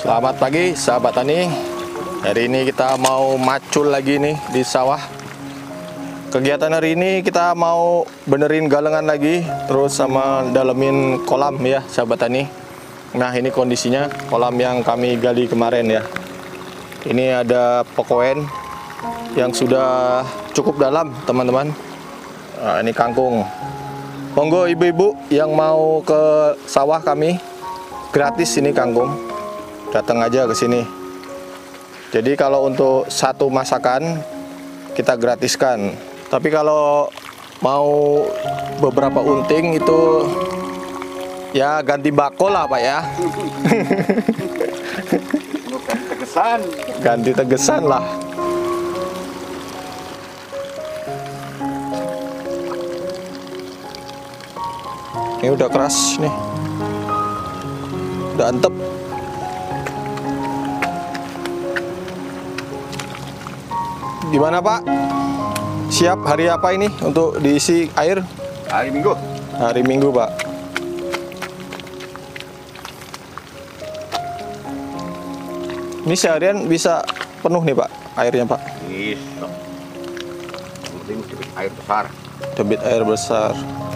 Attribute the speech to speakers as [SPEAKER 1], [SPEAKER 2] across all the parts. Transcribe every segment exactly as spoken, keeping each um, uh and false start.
[SPEAKER 1] Selamat pagi sahabat tani. Hari ini kita mau macul lagi nih di sawah. Kegiatan hari ini kita mau benerin galengan lagi, terus sama dalemin kolam ya sahabat tani. Nah ini kondisinya kolam yang kami gali kemarin ya. Ini ada pekoen yang sudah cukup dalam teman-teman. Nah, ini kangkung. Monggo ibu-ibu yang mau ke sawah kami, gratis ini kangkung. Datang aja ke sini. Jadi kalau untuk satu masakan kita gratiskan. Tapi kalau mau beberapa unting itu ya ganti bako lah Pak ya.
[SPEAKER 2] Tegesan.
[SPEAKER 1] Ganti tegesan lah. Ini udah keras nih. Udah antep. Gimana Pak? Siap hari apa ini untuk diisi air?
[SPEAKER 2] Hari Minggu.
[SPEAKER 1] Hari Minggu Pak. Ini seharian bisa penuh nih Pak airnya Pak?
[SPEAKER 2] Bisa. Yang penting debit air besar.
[SPEAKER 1] Debit air besar.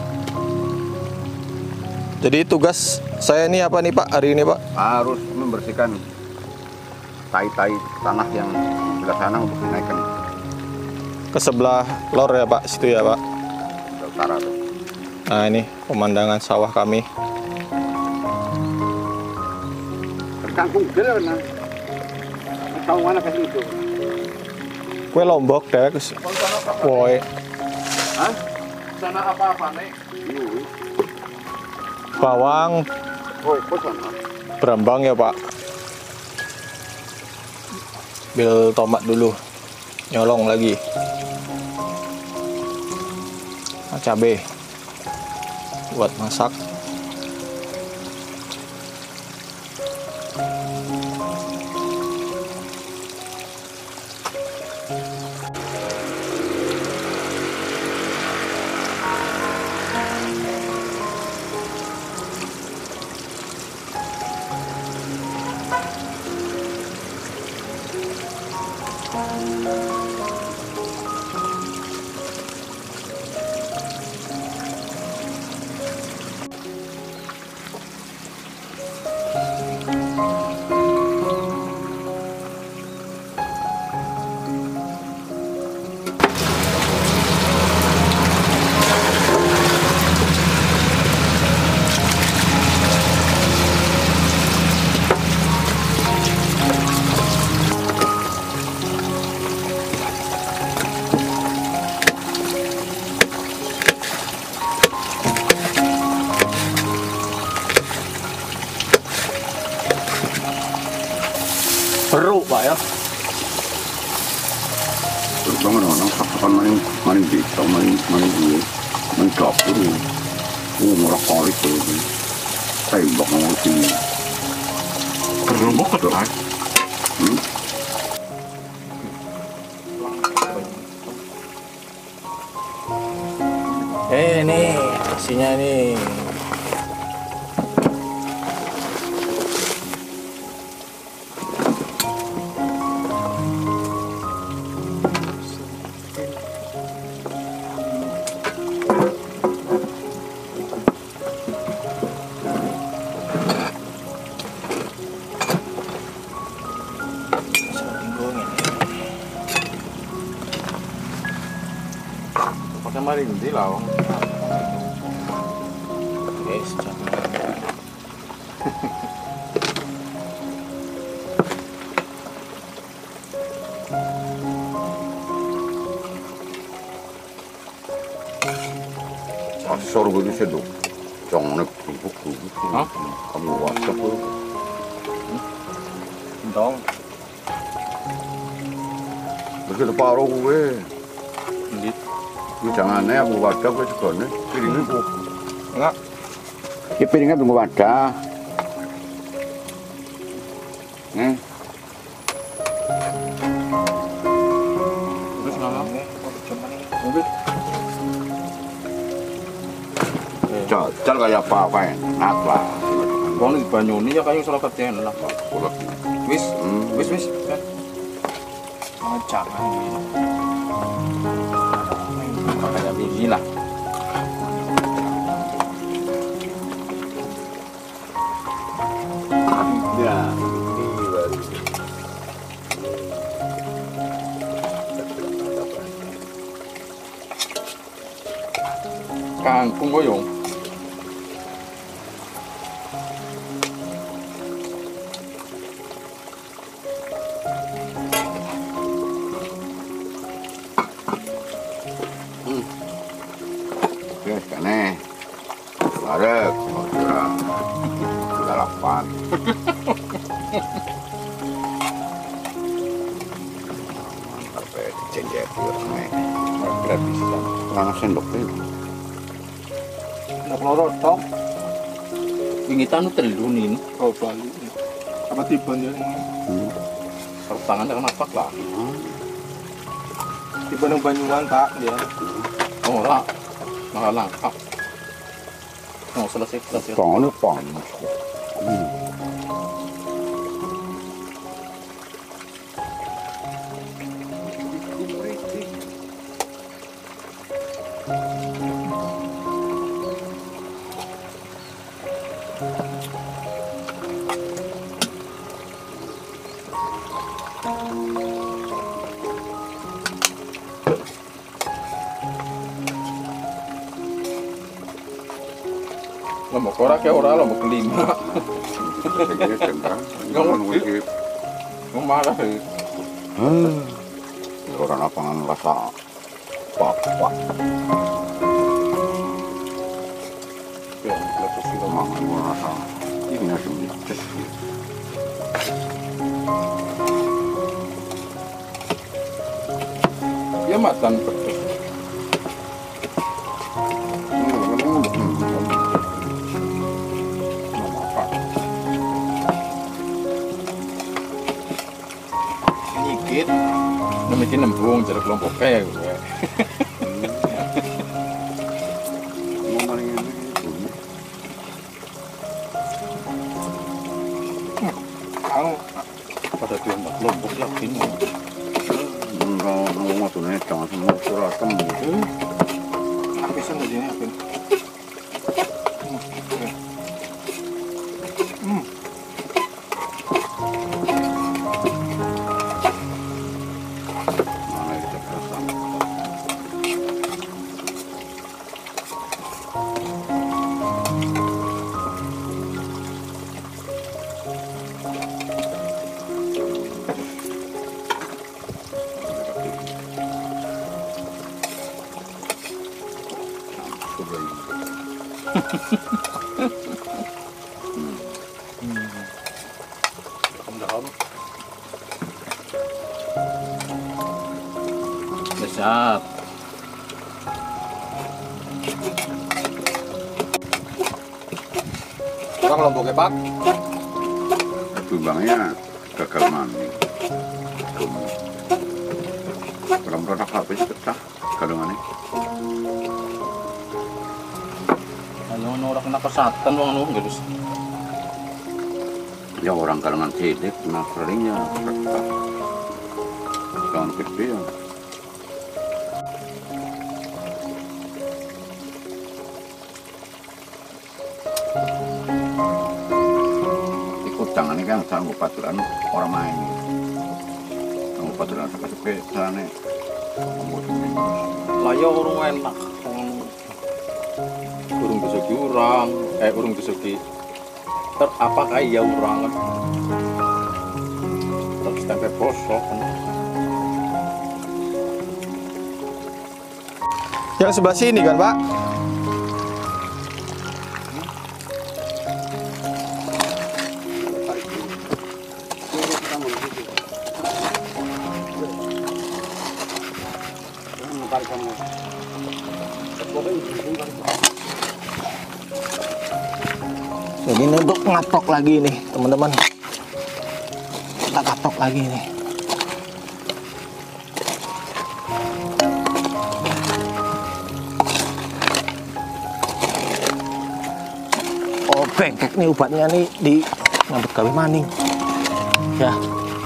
[SPEAKER 1] Jadi tugas saya ini apa nih Pak hari ini Pak?
[SPEAKER 2] Harus membersihkan tai-tai tanah yang di sebelah sana untuk dinaikkan
[SPEAKER 1] Ke sebelah lor ya Pak, situ ya Pak.
[SPEAKER 2] ke utara tuh.
[SPEAKER 1] Nah ini pemandangan sawah kami.
[SPEAKER 2] Kangkung gede mana? Tahu mana kasih itu?
[SPEAKER 1] Kue lombok deh, woi.
[SPEAKER 2] Hah? Sana apa-apa nih?
[SPEAKER 1] Bawang,
[SPEAKER 2] Oh, kok sana?
[SPEAKER 1] berambang ya Pak. Bil tomat dulu, nyolong lagi. Nah, cabai buat masak. Peruk Pak ya.
[SPEAKER 2] Terus banget orang kapan main main bisa main main gue main job dulu. Oh murah kali tuh. Tembak mau sini.
[SPEAKER 3] Kerlombok kan?
[SPEAKER 2] Hmm?
[SPEAKER 1] Eh nih, isinya nih.
[SPEAKER 3] Pakai marindi lah.
[SPEAKER 1] Guys, jangan.
[SPEAKER 2] Asal gue di situ. Jangan kerupuk kerupuk.
[SPEAKER 3] Hah?
[SPEAKER 2] Kamu WhatsApp tuh.
[SPEAKER 1] Dong.
[SPEAKER 2] Begitu paruh gue.
[SPEAKER 1] Ndit.
[SPEAKER 2] Gue jangan nih aku wadah gue juga nih. Piringnya gue.
[SPEAKER 1] Enggak.
[SPEAKER 2] Ini piringnya tunggu wadah. Nih.
[SPEAKER 3] Terus nama?
[SPEAKER 1] Mungkin.
[SPEAKER 2] Jajal kayak apa-apa enak lah.
[SPEAKER 3] Bang di Banyuni ya kayu salah satu yang enak.
[SPEAKER 2] Kolak.
[SPEAKER 3] Wis,
[SPEAKER 2] Hmm.
[SPEAKER 3] wis wis.
[SPEAKER 1] Macam
[SPEAKER 3] Kayak biji lah.
[SPEAKER 2] Ya, ini baru.
[SPEAKER 3] Kangkung goyong.
[SPEAKER 2] Oke, kene. Barek, sudah. Sudah lapar. Sampai cenjet nih.
[SPEAKER 3] Gratis kan.
[SPEAKER 2] Mana sendok itu?
[SPEAKER 1] nak lorotok.
[SPEAKER 3] Wingi tanu telunin.
[SPEAKER 1] Oh Bali. Apa tiba dia?
[SPEAKER 3] Sarung tangan kan apa lah.
[SPEAKER 1] Tiba nang Banyuwan Pak dia.
[SPEAKER 3] Oh lah. Malah lengkap. Oh selesai selesai.
[SPEAKER 2] Pang ini panas. Hmm.
[SPEAKER 3] Lombok ora kayak ora lombok kelima.
[SPEAKER 2] Segini tengah.
[SPEAKER 3] Nggak ngerti. Mau marah sih.
[SPEAKER 2] Hmm. Orang lapangan rasa apa-apa.
[SPEAKER 3] Ya, lepas itu
[SPEAKER 2] Mangan rasa ini sedikit.
[SPEAKER 3] ya matan pedes. Dikit. Nemikin nembung jadi kelompok kayak gue. Pada tuh yang kelompok yakin.
[SPEAKER 2] Enggak, enggak mau tuh nih, jangan semua surat temu.
[SPEAKER 1] Habisan aja ya, Pin. Hmm.
[SPEAKER 2] Mana kita pasang?
[SPEAKER 3] Besar.
[SPEAKER 1] Bang lomboknya Pak.
[SPEAKER 2] Tumbangnya gagal mandi. Kalau produk habis pecah kadang-kadang.
[SPEAKER 3] Ayo orang kena kesatan bang nu terus.
[SPEAKER 2] Ya orang kalangan cilik, nah seringnya pecah. Kawan gede ya. Ikut tangan ini kan sanggup paturan orang main. Sanggup paturan suka-suka caranya.
[SPEAKER 3] Lah ya urung enak. Urung bisa diurang, eh urung bisa di ter apa kayak ya urang kan. Terus tempe bosok kan.
[SPEAKER 1] Yang sebelah sini kan Pak? Jadi ini untuk ngatok lagi nih teman-teman. Kita katok lagi nih. Oke. bengkek nih ubatnya nih di nyambut gawe maning. Ya.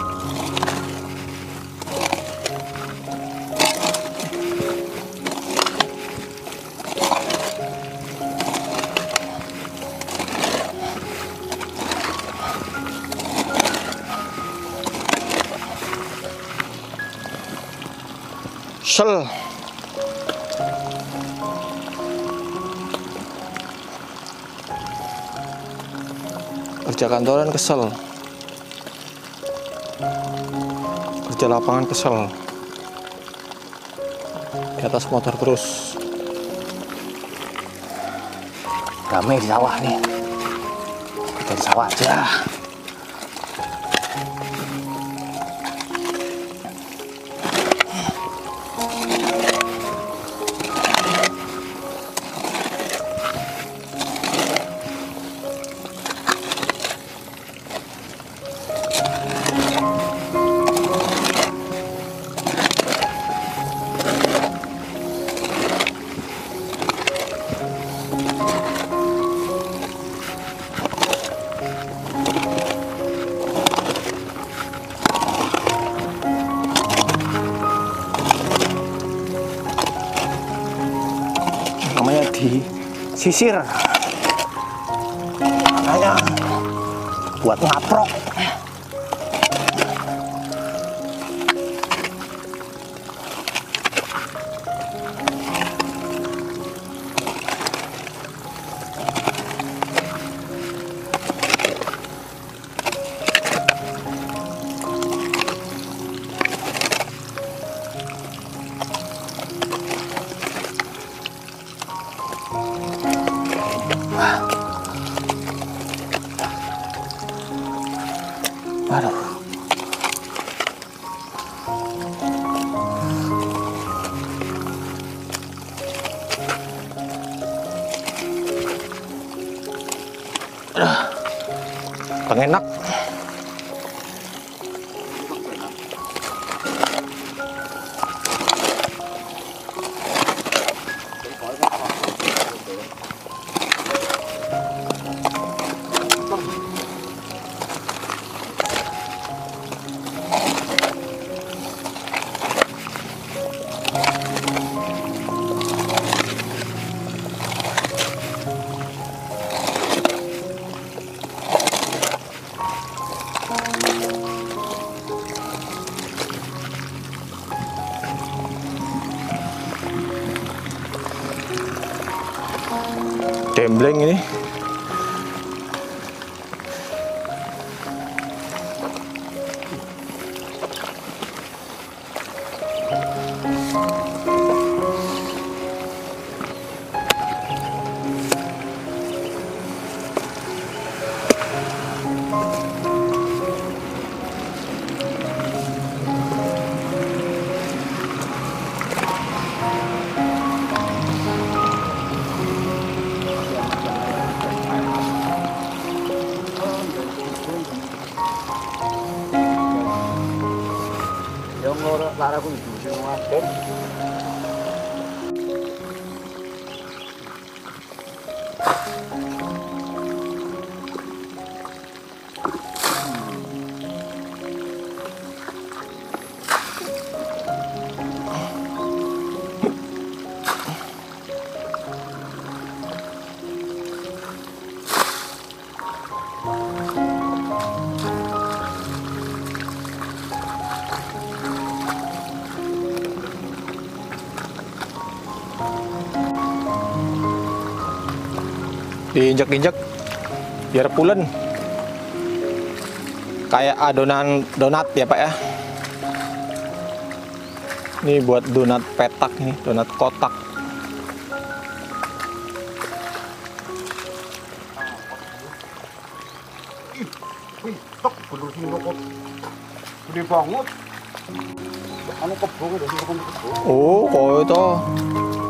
[SPEAKER 1] Sel. Kerja kantoran kesel. Kerja lapangan kesel. Di atas motor terus. Ramai di sawah nih. Kita di sawah aja. Namanya disisir, makanya buat ngaprok. Aduh. Aduh. Pengenak. Dembleng ini.
[SPEAKER 2] Yang orang lara aku itu sih ngapain?
[SPEAKER 1] Diinjak-injak biar pulen kayak adonan donat ya Pak ya. Ini buat donat petak nih, donat kotak.
[SPEAKER 2] Wih, tok bener sih kok. Gede banget. Anu kebo udah sih kebo.
[SPEAKER 1] Oh, kok itu